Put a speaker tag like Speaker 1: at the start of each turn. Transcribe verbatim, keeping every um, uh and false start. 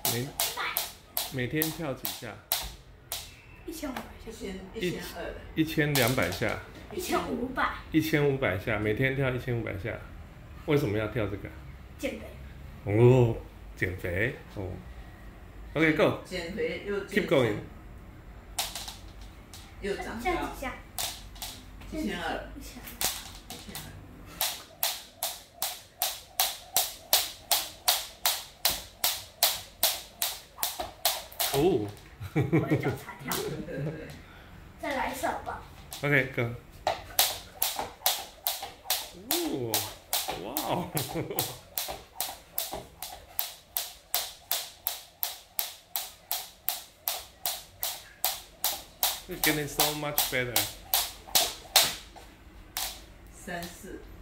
Speaker 1: 每每天跳几下？
Speaker 2: 一千五百
Speaker 3: 一
Speaker 2: 下，
Speaker 3: 千一千二，
Speaker 1: 一千两百下。
Speaker 2: 一千五百，
Speaker 1: 一千五百下，每天跳一千五百下。为什么要跳这个？
Speaker 2: 减肥。
Speaker 1: 哦，减肥哦。OK，Go。
Speaker 3: 减肥又
Speaker 1: Keep going。
Speaker 3: 又长
Speaker 2: 现在
Speaker 3: 高
Speaker 2: 几，下？
Speaker 3: 一千二，
Speaker 2: 一千二。
Speaker 3: 一千二。
Speaker 1: 哦。
Speaker 2: 我的脚才跳。再来一首吧。
Speaker 1: OK，Go。哦，哇哦。You're getting so much better.
Speaker 3: 三四。